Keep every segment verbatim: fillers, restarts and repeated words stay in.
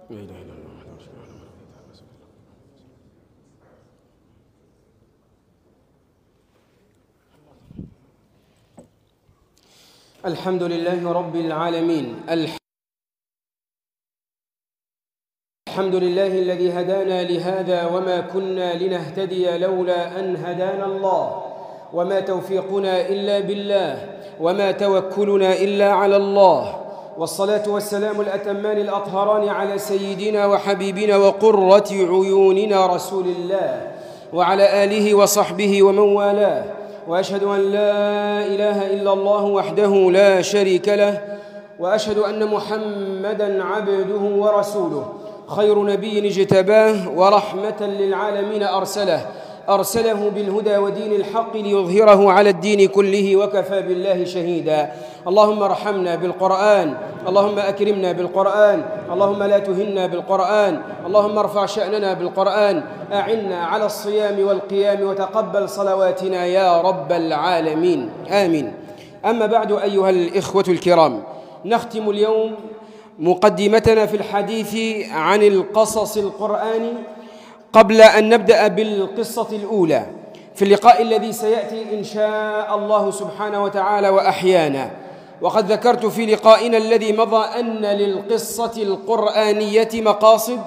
لا إله إلا الله وحده لا شريك له. الحمد لله رب العالمين. الحمد لله الذي هدانا لهذا وما كنا لنهتدي لولا أن هدانا الله، وما توفيقنا إلا بالله، وما توكلنا إلا على الله، والصلاة والسلام الأتمان الأطهران على سيدنا وحبيبنا وقرة عيوننا رسول الله وعلى آله وصحبه ومن والاه، وأشهد أن لا إله إلا الله وحده لا شريك له، وأشهد أن محمدًا عبده ورسوله، خير نبي اجتباه ورحمة للعالمين أرسله أرسله بالهدى ودين الحق ليظهره على الدين كله وكفى بالله شهيدا. اللهم ارحمنا بالقرآن، اللهم أكرمنا بالقرآن، اللهم لا تهنا بالقرآن، اللهم ارفع شأننا بالقرآن، أعنا على الصيام والقيام وتقبل صلواتنا يا رب العالمين، آمين. أما بعد أيها الإخوة الكرام، نختم اليوم مقدمتنا في الحديث عن القصص القرآني قبل أن نبدأ بالقصة الأولى في اللقاء الذي سيأتي إن شاء الله سبحانه وتعالى وأحيانا. وقد ذكرت في لقائنا الذي مضى أن للقصة القرآنية مقاصد،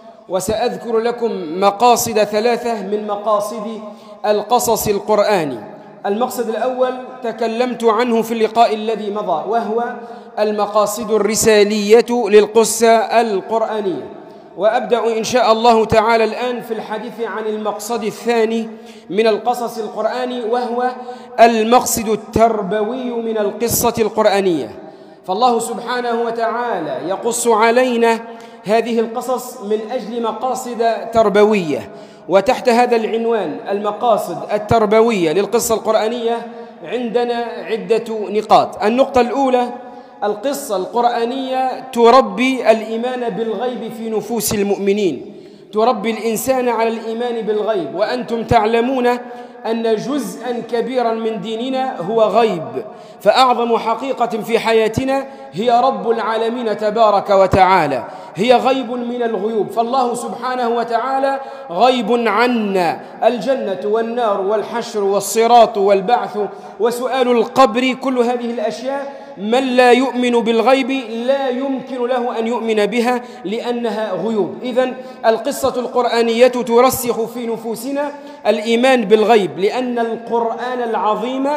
وسأذكر لكم مقاصد ثلاثة من مقاصد القصص القرآني. المقصد الأول تكلمت عنه في اللقاء الذي مضى، وهو المقاصد الرسالية للقصة القرآنية. وأبدأ إن شاء الله تعالى الآن في الحديث عن المقصد الثاني من القصص القرآني، وهو المقصد التربوي من القصة القرآنية. فالله سبحانه وتعالى يقص علينا هذه القصص من أجل مقاصد تربوية، وتحت هذا العنوان المقاصد التربوية للقصة القرآنية عندنا عدة نقاط. النقطة الأولى: القصة القرآنية تربي الإيمان بالغيب في نفوس المؤمنين، تربي الإنسان على الإيمان بالغيب، وأنتم تعلمون أن جزءاً كبيراً من ديننا هو غيب، فأعظم حقيقة في حياتنا هي رب العالمين تبارك وتعالى، هي غيب من الغيوب. فالله سبحانه وتعالى غيب عنا، الجنة والنار والحشر والصراط والبعث وسؤال القبر، كل هذه الأشياء من لا يؤمن بالغيب لا يمكن له أن يؤمن بها لأنها غيوب. إذن القصة القرآنية ترسخ في نفوسنا الإيمان بالغيب، لأن القرآن العظيم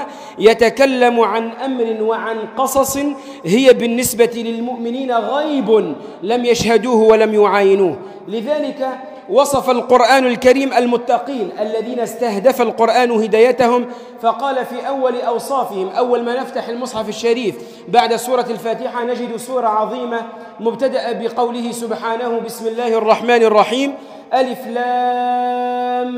يتكلم عن أمر وعن قصص هي بالنسبة للمؤمنين غيب لم يشهدوه ولم يعاينوه. لذلك وصف القرآن الكريم المتقين الذين استهدف القرآن هدايتهم، فقال في أول أوصافهم، أول ما نفتح المصحف الشريف بعد سورة الفاتحة نجد سورة عظيمة مبتدأ بقوله سبحانه: بسم الله الرحمن الرحيم، ألف لام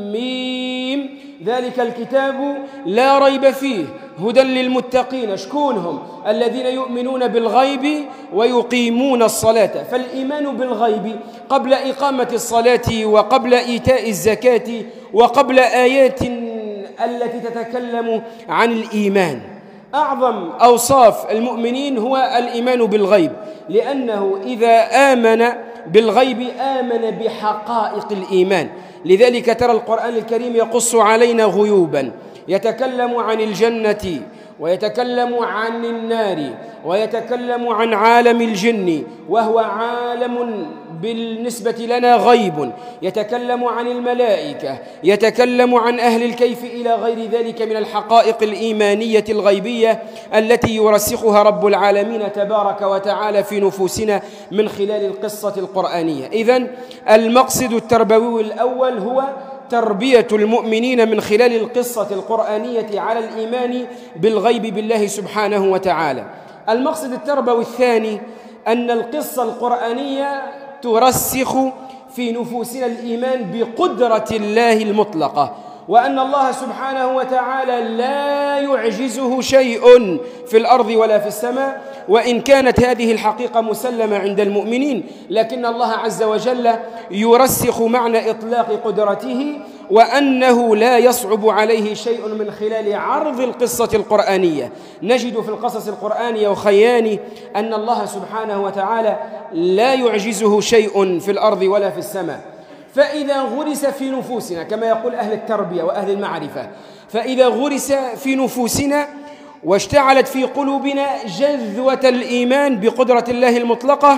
ميم، ذلك الكتاب لا ريب فيه هدى للمتقين. شكونهم؟ الذين يؤمنون بالغيب ويقيمون الصلاة. فالإيمان بالغيب قبل إقامة الصلاة وقبل إيتاء الزكاة وقبل آيات التي تتكلم عن الإيمان. أعظم أوصاف المؤمنين هو الإيمان بالغيب، لأنه إذا آمن بالغيب آمن بحقائق الإيمان. لذلك ترى القرآن الكريم يقص علينا غيوبا، يتكلم عن الجنة ويتكلم عن النار ويتكلم عن عالم الجن وهو عالم بالنسبة لنا غيب، يتكلم عن الملائكة، يتكلم عن أهل الكيف إلى غير ذلك من الحقائق الإيمانية الغيبية التي يرسخها رب العالمين تبارك وتعالى في نفوسنا من خلال القصة القرآنية. إذن المقصد التربوي الأول هو تربية المؤمنين من خلال القصة القرآنية على الإيمان بالغيب بالله سبحانه وتعالى. المقصد التربوي الثاني أن القصة القرآنية ترسخ في نفوسنا الإيمان بقدرة الله المطلقة، وأن الله سبحانه وتعالى لا يعجزه شيء في الأرض ولا في السماء، وإن كانت هذه الحقيقة مسلمة عند المؤمنين، لكن الله عز وجل يرسخ معنى إطلاق قدرته، وأنه لا يصعب عليه شيء من خلال عرض القصة القرآنية. نجد في القصص القرآنية وخياني أن الله سبحانه وتعالى لا يعجزه شيء في الأرض ولا في السماء. فإذا غرس في نفوسنا كما يقول أهل التربية وأهل المعرفة، فإذا غرس في نفوسنا واشتعلت في قلوبنا جذوة الإيمان بقدرة الله المطلقة،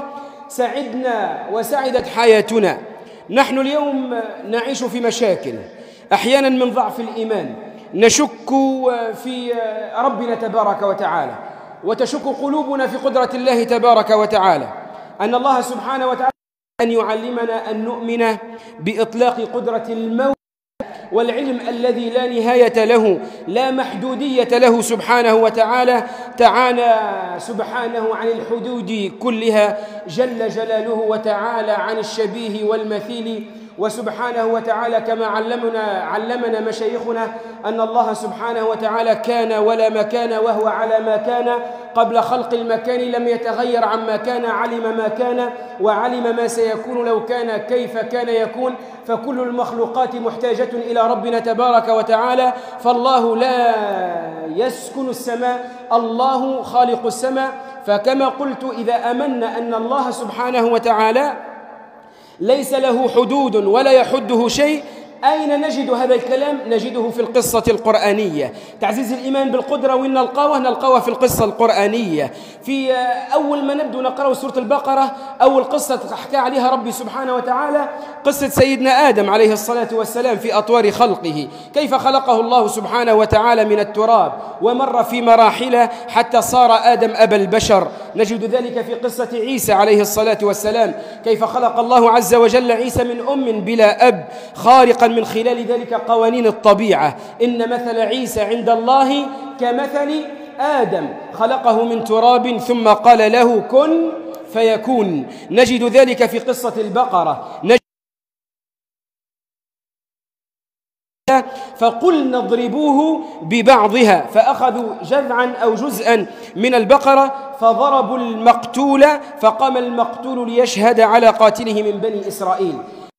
سعدنا وسعدت حياتنا. نحن اليوم نعيش في مشاكل، أحيانا من ضعف الإيمان نشك في ربنا تبارك وتعالى، وتشك قلوبنا في قدرة الله تبارك وتعالى. أن الله سبحانه وتعالى أن يعلمنا أن نؤمن بإطلاق قدرة الموت والعلم الذي لا نهاية له، لا محدودية له سبحانه وتعالى. تعالى سبحانه عن الحدود كلها جل جلاله، وتعالى عن الشبيه والمثيل. وسبحانه وتعالى كما علمنا علمنا مشايخنا أن الله سبحانه وتعالى كان ولا مكان، وهو على ما كان قبل خلق المكان، لم يتغير عما كان، علم ما كان وعلم ما سيكون لو كان كيف كان يكون. فكل المخلوقات محتاجة إلى ربنا تبارك وتعالى، فالله لا يسكن السماء، الله خالق السماء. فكما قلت إذا آمنا أن الله سبحانه وتعالى ليس له حدود ولا يحده شيء، أين نجد هذا الكلام؟ نجده في القصة القرآنية. تعزيز الإيمان بالقدرة وإن نلقاوه نلقاوه في القصة القرآنية. في أول ما نبدأ نقرأ سورة البقرة، أول قصة حكى عليها ربي سبحانه وتعالى قصة سيدنا آدم عليه الصلاة والسلام في أطوار خلقه، كيف خلقه الله سبحانه وتعالى من التراب، ومر في مراحل حتى صار آدم أبا البشر. نجد ذلك في قصة عيسى عليه الصلاة والسلام، كيف خلق الله عز وجل عيسى من أم بلا أب، خارقا من خلال ذلك قوانين الطبيعة. إن مثل عيسى عند الله كمثل آدم، خلقه من تراب ثم قال له كن فيكون. نجد ذلك في قصة البقرة، نجد فقلنا اضربوه ببعضها، فأخذوا جذعا أو جزءا من البقرة فضربوا المقتول، فقام المقتول ليشهد على قاتله من بني إسرائيل.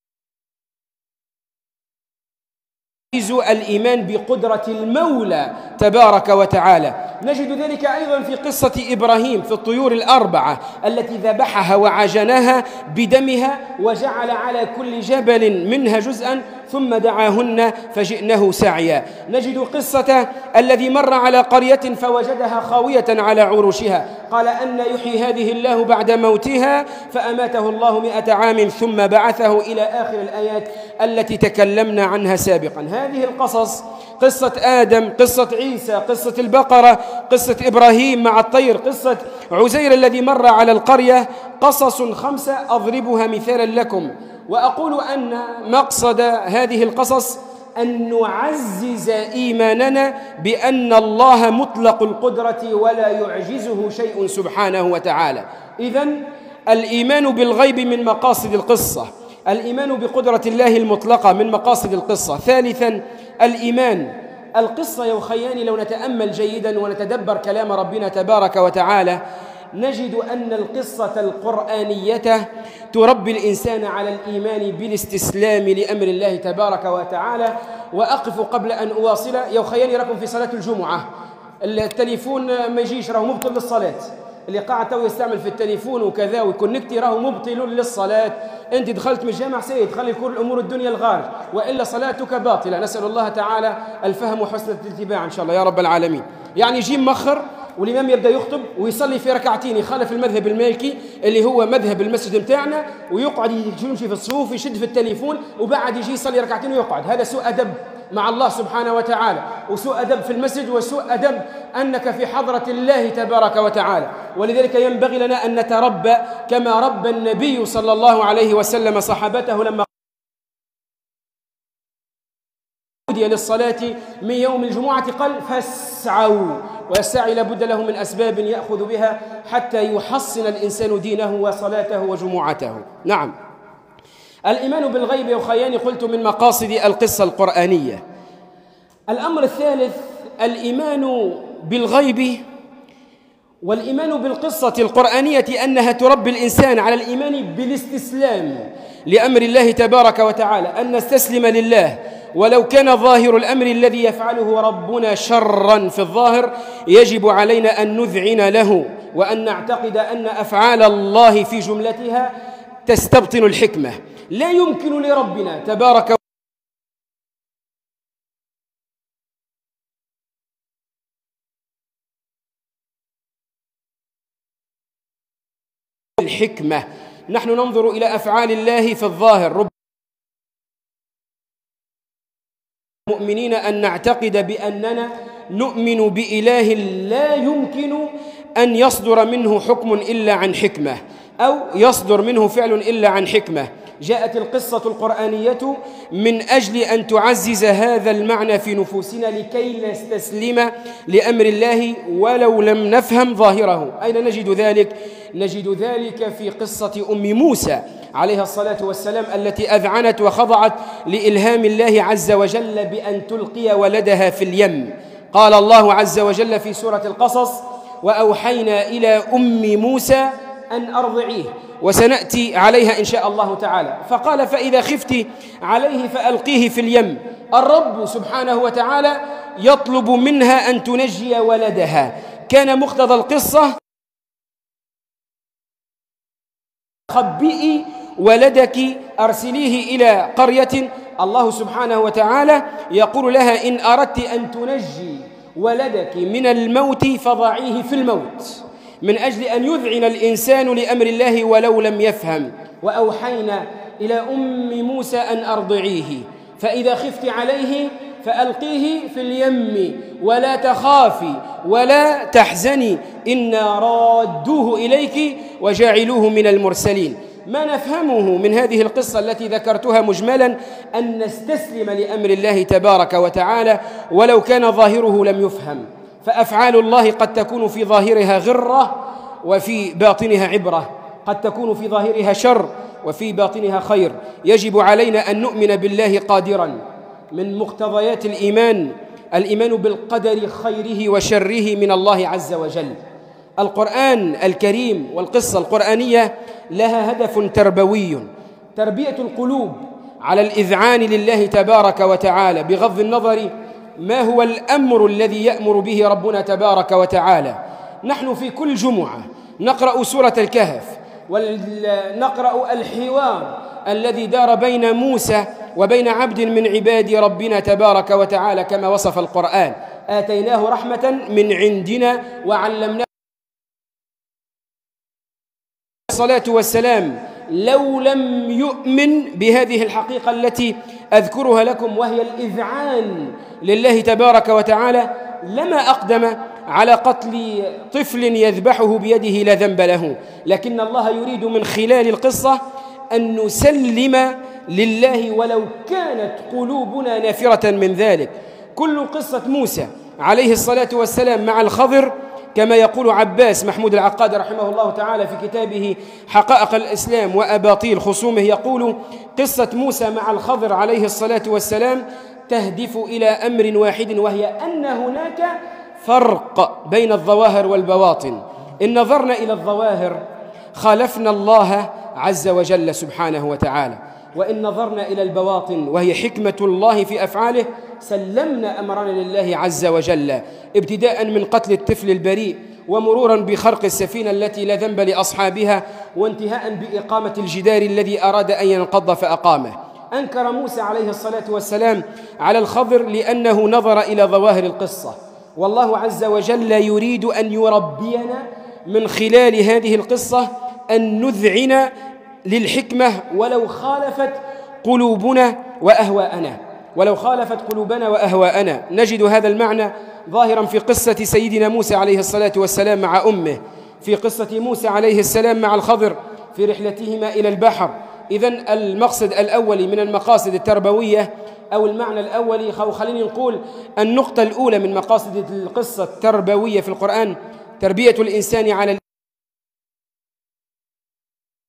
الإيمان بقدرة المولى تبارك وتعالى. نجد ذلك أيضا في قصة إبراهيم في الطيور الأربعة التي ذبحها وعجنها بدمها، وجعل على كل جبل منها جزءا ثم دعاهن فجئنه سعيا. نجد قصة الذي مر على قرية فوجدها خاوية على عروشها، قال أن يحيي هذه الله بعد موتها، فأماته الله مئة عام ثم بعثه، إلى آخر الآيات التي تكلمنا عنها سابقا. هذه القصص، قصة آدم، قصة عيسى، قصة البقرة، قصة إبراهيم مع الطير، قصة عزير الذي مر على القرية، قصص خمسة أضربها مثالا لكم. وأقول أن مقصد هذه القصص أن نعزز إيماننا بأن الله مطلق القدرة ولا يعجزه شيء سبحانه وتعالى. إذن الإيمان بالغيب من مقاصد القصة، الإيمان بقدرة الله المطلقة من مقاصد القصة. ثالثا الإيمان القصة يا أخياني، لو نتأمل جيدا ونتدبر كلام ربنا تبارك وتعالى نجد أن القصة القرآنية تربي الإنسان على الإيمان بالاستسلام لأمر الله تبارك وتعالى. وأقف قبل أن أواصل يا أخياني لكم في صلاة الجمعة، التليفون ما يجيش راهو مبطل للصلاة، اللي قاعد تو يستعمل في التليفون وكذا ويكونكتي راهو مبطل للصلاة. أنت دخلت من الجامع سيد خلي كل أمور الدنيا الغار، وإلا صلاتك باطلة. نسأل الله تعالى الفهم وحسن الاتباع إن شاء الله يا رب العالمين. يعني يجي مخر والإمام يبدأ يخطب ويصلي في ركعتين يخالف المذهب المالكي اللي هو مذهب المسجد متاعنا، ويقعد يمشي في الصفوف يشد في التليفون، وبعد يجي يصلي ركعتين ويقعد. هذا سوء أدب مع الله سبحانه وتعالى، وسوء أدب في المسجد، وسوء أدب أنك في حضرة الله تبارك وتعالى. ولذلك ينبغي لنا أن نتربى كما ربى النبي صلى الله عليه وسلم صحابته لما نودي للصلاة من يوم الجمعة قال فاسعوا، والسعي لابد له من أسباب يأخذ بها حتى يحصن الإنسان دينه وصلاته وجمعته. نعم، الإيمان بالغيب يا أخياني قلت من مقاصد القصة القرآنية. الأمر الثالث الإيمان بالغيب والإيمان بالقصة القرآنية أنها تربي الإنسان على الإيمان بالاستسلام لأمر الله تبارك وتعالى، أن نستسلم لله ولو كان ظاهر الأمر الذي يفعله ربنا شرا في الظاهر، يجب علينا أن نذعن له وأن نعتقد أن أفعال الله في جملتها تستبطن الحكمة. لا يمكن لربنا تبارك الحكمة. نحن ننظر إلى أفعال الله في الظاهر، رب المؤمنين أن نعتقد بأننا نؤمن بإله لا يمكن أن يصدر منه حكم إلا عن حكمة، أو يصدر منه فعل إلا عن حكمة. جاءت القصة القرآنية من أجل أن تعزز هذا المعنى في نفوسنا لكي نستسلم لأمر الله ولو لم نفهم ظاهره. أين نجد ذلك؟ نجد ذلك في قصة أم موسى عليها الصلاة والسلام التي أذعنت وخضعت لإلهام الله عز وجل بأن تلقي ولدها في اليم. قال الله عز وجل في سورة القصص: وأوحينا إلى أم موسى أن أرضعيه، وسنأتي عليها إن شاء الله تعالى. فقال: فإذا خفت عليه فألقيه في اليم. الرب سبحانه وتعالى يطلب منها أن تنجي ولدها. كان مقتضى القصة: خبئي ولدك أرسليه إلى قرية. الله سبحانه وتعالى يقول لها: إن أردت أن تنجي ولدك من الموت فضعيه في الموت، من أجل أن يذعن الإنسان لأمر الله ولو لم يفهم. وأوحينا إلى أم موسى أن أرضعيه، فإذا خفت عليه فألقيه في اليم ولا تخافي ولا تحزني إنا رادوه إليك وجاعلوه من المرسلين. ما نفهمه من هذه القصة التي ذكرتها مجملا أن نستسلم لأمر الله تبارك وتعالى ولو كان ظاهره لم يفهم. فأفعال الله قد تكون في ظاهرها غرة وفي باطنها عبرة، قد تكون في ظاهرها شر وفي باطنها خير. يجب علينا أن نؤمن بالله قادرا. من مقتضيات الإيمان الإيمان بالقدر خيره وشره من الله عز وجل. القرآن الكريم والقصة القرآنية لها هدف تربوي، تربية القلوب على الإذعان لله تبارك وتعالى، بغض النظر ما هو الأمر الذي يأمر به ربنا تبارك وتعالى. نحن في كل جمعة نقرأ سورة الكهف ونقرأ الحوار الذي دار بين موسى وبين عبد من عباد ربنا تبارك وتعالى كما وصف القرآن: آتيناه رحمة من عندنا وعلمناه الصلاة والسلام. لو لم يؤمن بهذه الحقيقة التي أذكرها لكم وهي الإذعان لله تبارك وتعالى لما أقدم على قتل طفل يذبحه بيده لا ذنب له. لكن الله يريد من خلال القصة أن نسلم لله ولو كانت قلوبنا نافرة من ذلك. كل قصة موسى عليه الصلاة والسلام مع الخضر، كما يقول عباس محمود العقاد رحمه الله تعالى في كتابه حقائق الإسلام وأباطيل خصومه، يقول: قصة موسى مع الخضر عليه الصلاة والسلام تهدف إلى أمر واحد، وهي أن هناك فرق بين الظواهر والبواطن. إن نظرنا إلى الظواهر خالفنا الله عز وجل سبحانه وتعالى، وإن نظرنا إلى البواطن وهي حكمة الله في أفعاله سلمنا أمرنا لله عز وجل، ابتداء من قتل الطفل البريء ومرورا بخرق السفينة التي لا ذنب لأصحابها، وانتهاء بإقامة الجدار الذي أراد أن ينقض فأقامه. أنكر موسى عليه الصلاة والسلام على الخضر لأنه نظر إلى ظواهر القصة، والله عز وجل يريد أن يربينا من خلال هذه القصة أن نذعن للحكمة ولو خالفت قلوبنا وأهواءنا ولو خالفت قلوبنا وأهواءنا. نجد هذا المعنى ظاهرا في قصة سيدنا موسى عليه الصلاة والسلام مع أمه، في قصة موسى عليه السلام مع الخضر في رحلتهما إلى البحر. إذن المقصد الأول من المقاصد التربوية أو المعنى الأول، أو خلينا نقول النقطة الأولى من مقاصد القصة التربوية في القرآن، تربية الإنسان على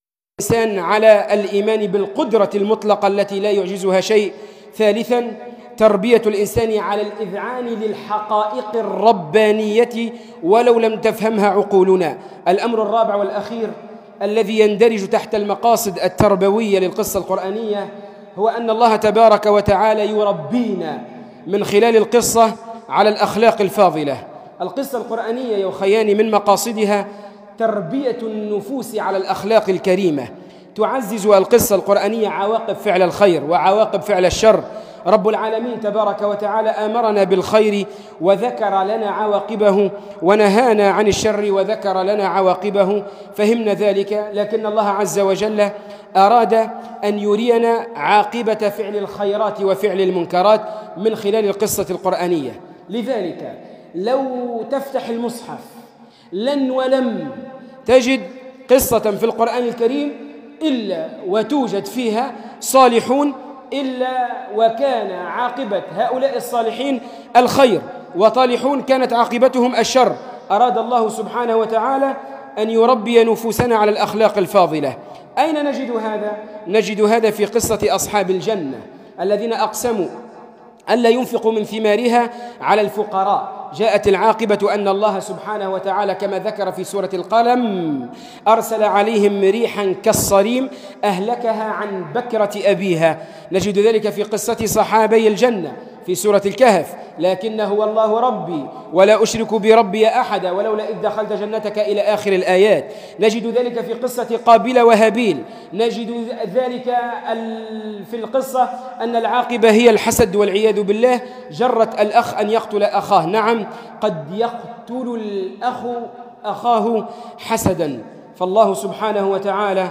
الإنسان على الإيمان بالقدرة المطلقة التي لا يعجزها شيء. ثالثا تربية الإنسان على الإذعان للحقائق الربانية ولو لم تفهمها عقولنا. الأمر الرابع والأخير الذي يندرج تحت المقاصد التربوية للقصة القرآنية هو أن الله تبارك وتعالى يربينا من خلال القصة على الأخلاق الفاضلة. القصة القرآنية يا أخياني من مقاصدها تربية النفوس على الأخلاق الكريمة. تعزز القصة القرآنية عواقب فعل الخير وعواقب فعل الشر. رب العالمين تبارك وتعالى آمرنا بالخير وذكر لنا عواقبه، ونهانا عن الشر وذكر لنا عواقبه، فهمنا ذلك. لكن الله عز وجل أراد أن يرينا عاقبة فعل الخيرات وفعل المنكرات من خلال القصة القرآنية. لذلك لو تفتح المصحف لن ولم تجد قصة في القرآن الكريم إلا وتوجد فيها صالحون، إلا وكان عاقبة هؤلاء الصالحين الخير، وطالحون كانت عاقبتهم الشر. أراد الله سبحانه وتعالى أن يربي نفوسنا على الأخلاق الفاضلة. أين نجد هذا؟ نجد هذا في قصة أصحاب الجنة الذين أقسموا ألا ينفقوا من ثمارها على الفقراء. جاءت العاقبة أن الله سبحانه وتعالى كما ذكر في سورة القلم أرسل عليهم ريحا كالصريم أهلكها عن بكرة أبيها. نجد ذلك في قصة صحابي الجنة في سورة الكهف، لكن هو الله ربي ولا أشرك بربي أحدا ولولا إذ دخلت جنتك إلى آخر الآيات. نجد ذلك في قصة قابيل وهابيل. نجد ذلك في القصة أن العاقبة هي الحسد والعياذ بالله، جرت الأخ أن يقتل أخاه. نعم، قد يقتل الأخ أخاه حسدا. فالله سبحانه وتعالى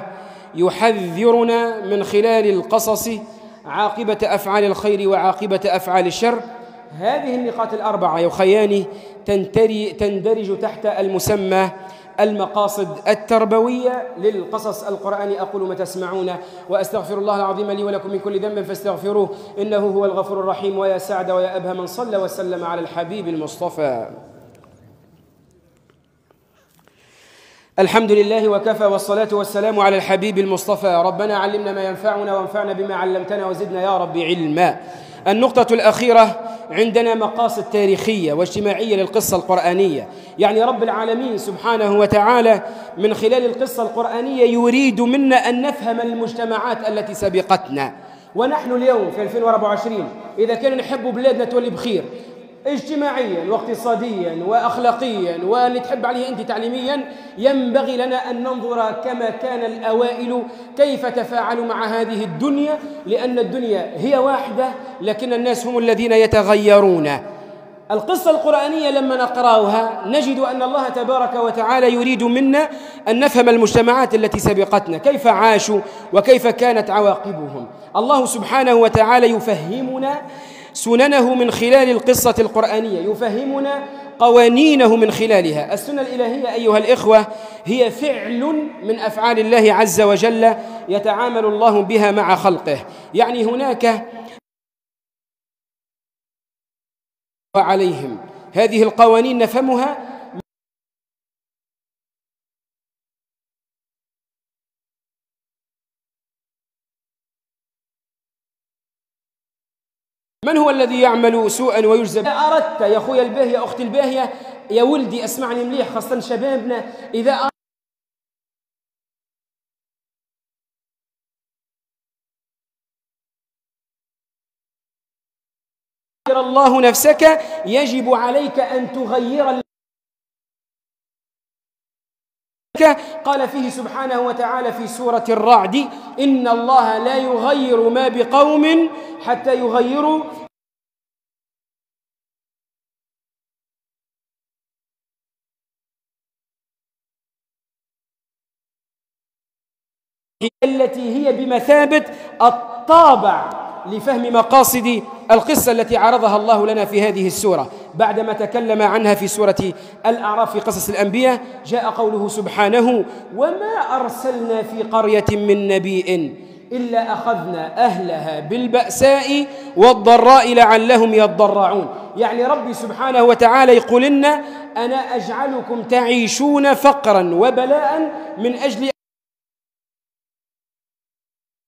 يحذرنا من خلال القصص عاقبة أفعال الخير وعاقبة أفعال الشر. هذه النقاط الأربعة يا أخياني تندرج تحت المسمى المقاصد التربوية للقصص القرآني. أقول ما تسمعون وأستغفر الله العظيم لي ولكم من كل ذنب فاستغفروه إنه هو الغفور الرحيم. ويا سعد ويا أبهى من صلى وسلم على الحبيب المصطفى. الحمد لله وكفى والصلاة والسلام على الحبيب المصطفى. ربنا علمنا ما ينفعنا وانفعنا بما علمتنا وزدنا يا رب علما. النقطة الأخيرة عندنا مقاصد تاريخية واجتماعية للقصة القرآنية. يعني رب العالمين سبحانه وتعالى من خلال القصة القرآنية يريد منا أن نفهم المجتمعات التي سبقتنا. ونحن اليوم في ألفين وأربعة وعشرين إذا كان نحب بلادنا تولي بخير اجتماعيا واقتصاديا وأخلاقيا واللي تحب عليه أنت تعليميا، ينبغي لنا أن ننظر كما كان الأوائل كيف تفاعلوا مع هذه الدنيا، لأن الدنيا هي واحدة لكن الناس هم الذين يتغيرون. القصة القرآنية لما نقرأها نجد أن الله تبارك وتعالى يريد منا أن نفهم المجتمعات التي سبقتنا كيف عاشوا وكيف كانت عواقبهم. الله سبحانه وتعالى يفهمنا سننه من خلال القصة القرآنية، يفهمنا قوانينه من خلالها. السنة الإلهية أيها الإخوة هي فعل من أفعال الله عز وجل يتعامل الله بها مع خلقه. يعني هناك عليهم هذه القوانين نفهمها. من هو الذي يعمل سوءا ويجزى؟ إذا أردت يا أخويا الباهية يا أختي الباهية يا ولدي اسمعني مليح خاصة شبابنا، إذا أردت الله نفسك يجب عليك أن تغير. قال فيه سبحانه وتعالى في سورة الرعد إن الله لا يغير ما بقوم حتى يغيروا التي هي بمثابة الطابع لفهم مقاصد القصة التي عرضها الله لنا في هذه السورة. بعدما تكلم عنها في سورة الأعراف في قصص الأنبياء جاء قوله سبحانه وما أرسلنا في قرية من نبي إلا أخذنا أهلها بالبأساء والضراء لعلهم يضرعون. يعني ربي سبحانه وتعالى يقول لنا أنا أجعلكم تعيشون فقرا وبلاء من أجل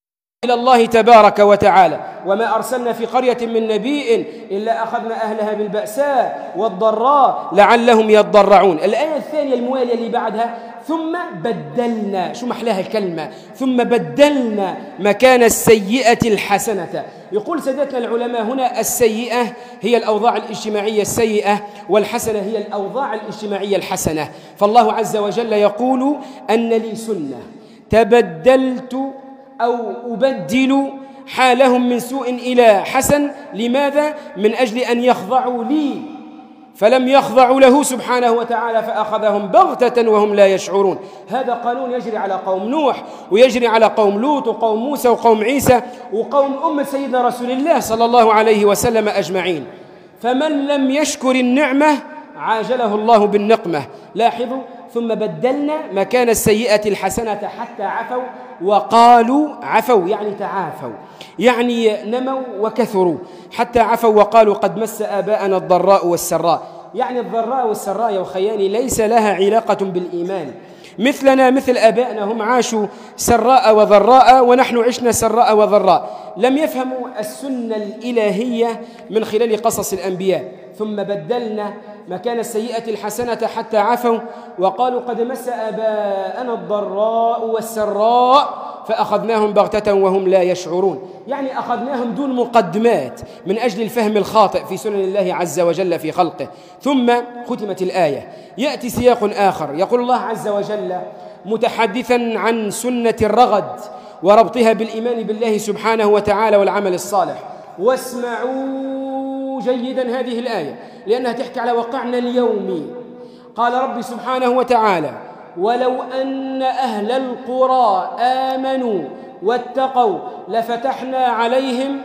إلى الله تبارك وتعالى. وما أرسلنا في قرية من نبي إلا أخذنا أهلها بالبأساء والضراء لعلهم يضرعون. الآية الثانية الموالية اللي بعدها ثم بدلنا، شو محلاها الكلمة ثم بدلنا مكان السيئة الحسنة. يقول سادتنا العلماء هنا السيئة هي الأوضاع الاجتماعية السيئة، والحسنة هي الأوضاع الاجتماعية الحسنة. فالله عز وجل يقول أن لي سنة تبدلت أو أبدل حالهم من سوء إلى حسن. لماذا؟ من أجل أن يخضعوا لي، فلم يخضعوا له سبحانه وتعالى فأخذهم بغتة وهم لا يشعرون. هذا قانون يجري على قوم نوح، ويجري على قوم لوط وقوم موسى وقوم عيسى وقوم أمة سيدنا رسول الله صلى الله عليه وسلم أجمعين. فمن لم يشكر النعمة عاجله الله بالنقمة. لاحظوا ثم بدلنا مكان السيئة الحسنة حتى عفوا وقالوا، عفوا يعني تعافوا، يعني نموا وكثروا، حتى عفوا وقالوا قد مس آباءنا الضراء والسراء. يعني الضراء والسراء يا أخياني ليس لها علاقة بالإيمان. مثلنا مثل آبائنا، هم عاشوا سراء وضراء ونحن عشنا سراء وضراء، لم يفهموا السنة الإلهية من خلال قصص الأنبياء. ثم بدلنا مكان السيئة الحسنة حتى عفوا وقالوا قد مس آباءنا الضراء والسراء فأخذناهم بغتة وهم لا يشعرون. يعني أخذناهم دون مقدمات من أجل الفهم الخاطئ في سنن الله عز وجل في خلقه. ثم ختمت الآية، يأتي سياق آخر يقول الله عز وجل متحدثا عن سنة الرغد وربطها بالإيمان بالله سبحانه وتعالى والعمل الصالح. واسمعوا جيدا هذه الآية لأنها تحكي على واقعنا اليومي. قال ربي سبحانه وتعالى ولو أن أهل القرى آمنوا واتقوا لفتحنا عليهم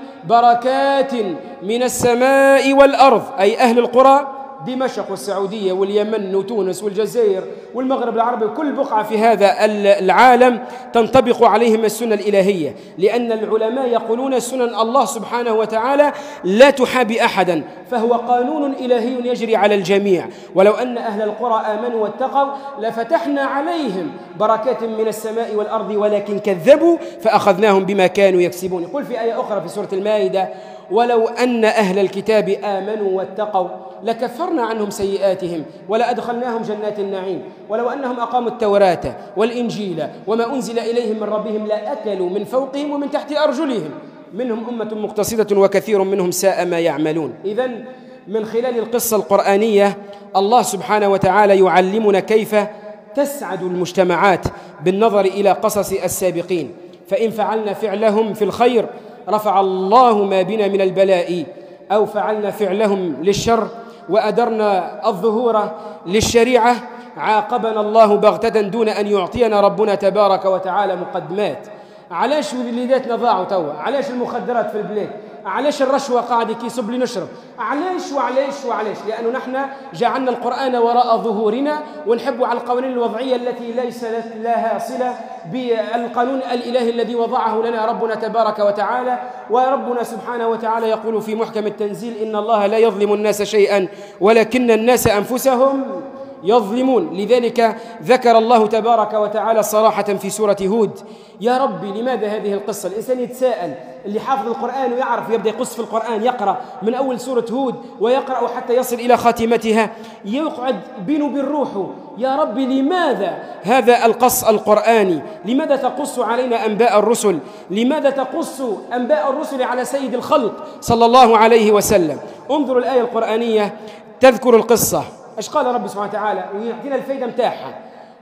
بركات من السماء والأرض، أي أهل القرى دمشق والسعودية واليمن وتونس والجزائر والمغرب العربي، كل بقعة في هذا العالم تنطبق عليهم السنة الإلهية، لأن العلماء يقولون سنن الله سبحانه وتعالى لا تحابي أحدا، فهو قانون إلهي يجري على الجميع. ولو أن أهل القرى آمنوا واتقوا لفتحنا عليهم بركات من السماء والأرض ولكن كذبوا فأخذناهم بما كانوا يكسبون. يقول في آية أخرى في سورة المائدة ولو أن أهل الكتاب آمنوا واتقوا لكفرنا عنهم سيئاتهم ولأدخلناهم جنات النعيم ولو أنهم أقاموا التوراة والإنجيل وما أنزل إليهم من ربهم لأكلوا من فوقهم ومن تحت أرجلهم منهم أمة مقتصدة وكثير منهم ساء ما يعملون. إذن من خلال القصة القرآنية الله سبحانه وتعالى يعلمنا كيف تسعد المجتمعات بالنظر إلى قصص السابقين. فإن فعلنا فعلهم في الخير رفع الله ما بنا من البلاء، أو فعلنا فعلهم للشر وأدرنا الظهور للشريعة عاقبنا الله بغتة دون أن يعطينا ربنا تبارك وتعالى مقدمات. علاش وليداتنا ضاعوا توا؟ علاش المخدرات في البلاد؟ علاش الرشوة قاعد يصب لي نشرب؟ علاش وعلاش وعلاش؟ لأنه نحن جعلنا القرآن وراء ظهورنا ونحب على القوانين الوضعية التي ليس لها صلة بالقانون الإلهي الذي وضعه لنا ربنا تبارك وتعالى. وربنا سبحانه وتعالى يقول في محكم التنزيل إن الله لا يظلم الناس شيئا ولكن الناس أنفسهم يظلمون. لذلك ذكر الله تبارك وتعالى صراحة في سورة هود. يا ربي لماذا هذه القصة؟ الإنسان يتساءل، اللي حافظ القرآن ويعرف يبدأ يقص في القرآن يقرأ من أول سورة هود ويقرأ حتى يصل إلى خاتمتها يقعد بينه وبين روحه يا ربي لماذا هذا القص القرآني؟ لماذا تقص علينا أنباء الرسل؟ لماذا تقص أنباء الرسل على سيد الخلق صلى الله عليه وسلم؟ انظروا الآية القرآنية تذكر القصة. ايش قال رب سبحانه وتعالى ويعطينا الفايدة متاعها؟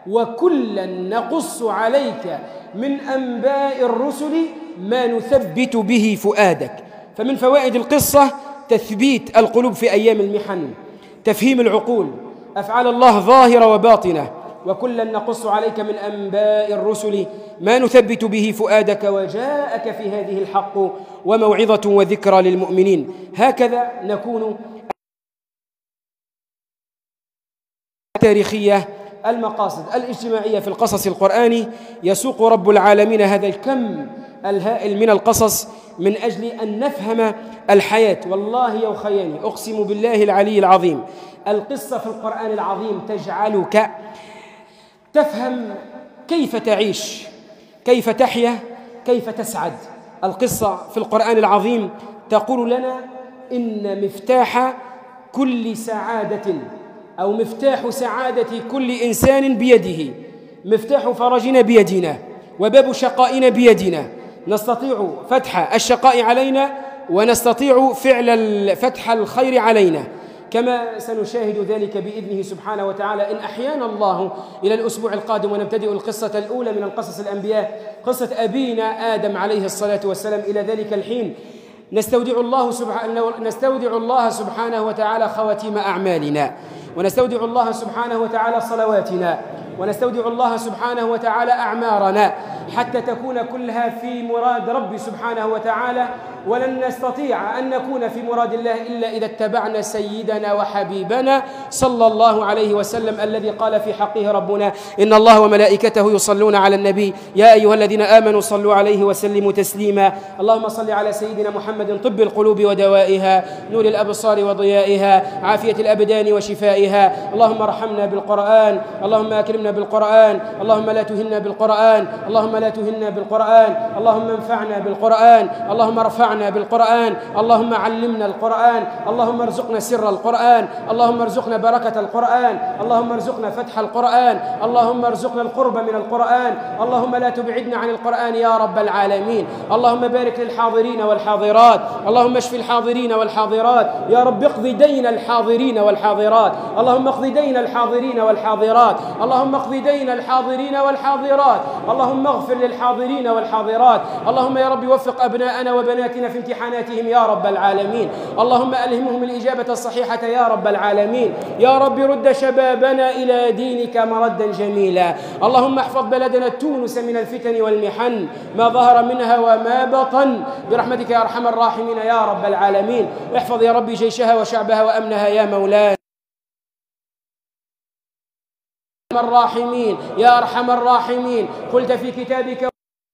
وكلا نقص عليك من أنباء الرسل ما نثبت به فؤادك. فمن فوائد القصة تثبيت القلوب في أيام المحن، تفهيم العقول، أفعال الله ظاهرة وباطنة. وكلا نقص عليك من أنباء الرسل ما نثبت به فؤادك وجاءك في هذه الحق وموعظة وذكرى للمؤمنين. هكذا نكون التاريخية المقاصد الاجتماعية في القصص القرآني. يسوق رب العالمين هذا الكم الهائل من القصص من أجل أن نفهم الحياة. والله يا أخياني أقسم بالله العلي العظيم القصة في القرآن العظيم تجعلك تفهم كيف تعيش، كيف تحيا، كيف تسعد. القصة في القرآن العظيم تقول لنا إن مفتاح كل سعادة أو مفتاح سعادة كل إنسان بيده، مفتاح فرجنا بيدنا وباب شقائنا بيدنا. نستطيع فتح الشقاء علينا ونستطيع فعل فتح الخير علينا، كما سنشاهد ذلك بإذنه سبحانه وتعالى إن أحيانا الله إلى الأسبوع القادم، ونبتدئ القصة الأولى من القصص الأنبياء، قصة أبينا آدم عليه الصلاة والسلام. إلى ذلك الحين نستودع الله سبحانه نستودع الله سبحانه وتعالى خواتيم أعمالنا، ونستودع الله سبحانه وتعالى صلواتنا، ونستودع الله سبحانه وتعالى أعمارنا، حتى تكون كلها في مراد ربي سبحانه وتعالى. ولن نستطيع أن نكون في مراد الله إلا إذا اتبعنا سيدنا وحبيبنا صلى الله عليه وسلم، الذي قال في حقه ربنا: إن الله وملائكته يصلون على النبي يا أيها الذين آمنوا صلوا عليه وسلموا تسليما. اللهم صل على سيدنا محمد طب القلوب ودوائها، نور الأبصار وضيائها، عافية الأبدان وشفائها. اللهم ارحمنا بالقرآن، اللهم أكرمنا بالقرآن، اللهم لا تهنا بالقرآن، اللهم لا تهنا بالقرآن، اللهم انفعنا بالقرآن، اللهم ارفعنا بالقرآن، اللهم علمنا القرآن، اللهم ارزقنا سر القرآن، اللهم ارزقنا بركة القرآن، اللهم ارزقنا فتح القرآن، اللهم ارزقنا القرب من القرآن، اللهم لا تبعدنا عن القرآن يا رب العالمين. اللهم بارك للحاضرين والحاضرات، اللهم اشف الحاضرين والحاضرات، يا رب اقض دين الحاضرين والحاضرات، اللهم اقض دين الحاضرين والحاضرات، اللهم اقض دين الحاضرين والحاضرات، اللهم اغفر للحاضرين والحاضرات. اللهم يا رب وفق أبناءنا وبناتنا في امتحاناتهم يا رب العالمين، اللهم ألهمهم الإجابة الصحيحة يا رب العالمين. يا رب رد شبابنا إلى دينك مردا جميلا. اللهم احفظ بلدنا تونس من الفتن والمحن ما ظهر منها وما بطن برحمتك يا أرحم الراحمين يا رب العالمين. احفظ يا رب جيشها وشعبها وأمنها يا مولانا الراحمين يا أرحم الراحمين. قلت في كتابك: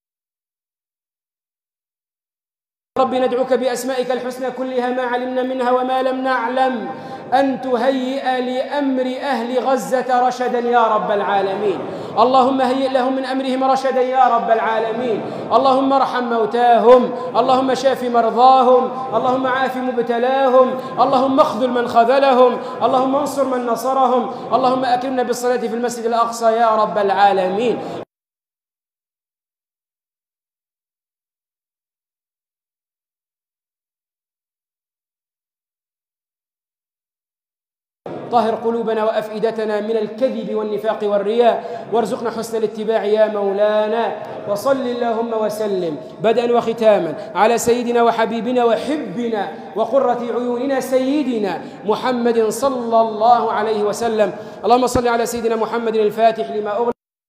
رب ندعوك بأسمائك الحسنى كلها ما علمنا منها وما لم نعلم، أن تهيئ لأمر أهل غزة رشدا يا رب العالمين. اللهم هيئ لهم من أمرهم رشدا يا رب العالمين. اللهم ارحم موتاهم، اللهم شاف مرضاهم، اللهم عاف مبتلاهم، اللهم اخذل من خذلهم، اللهم انصر من نصرهم. اللهم أكرمنا بالصلاة في المسجد الأقصى يا رب العالمين. طهر قلوبنا وأفئدتنا من الكذب والنفاق والرياء، وارزقنا حسن الاتباع يا مولانا. وصل اللهم وسلم بدءا وختاما على سيدنا وحبيبنا وحبنا وقرة عيوننا سيدنا محمد صلى الله عليه وسلم. اللهم صل على سيدنا محمد الفاتح لما أغلق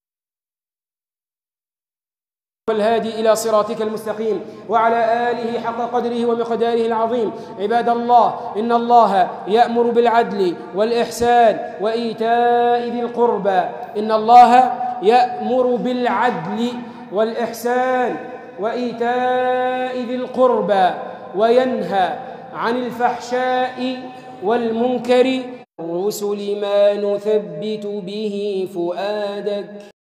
والهادي إلى صراطك المستقيم، وعلى آله حق قدره ومقداره العظيم. عباد الله، إن الله يأمر بالعدل والإحسان وإيتاء ذي القربى إن الله يأمر بالعدل والإحسان وإيتاء ذي القربى وينهى عن الفحشاء والمنكر والرسل ما نثبت به فؤادك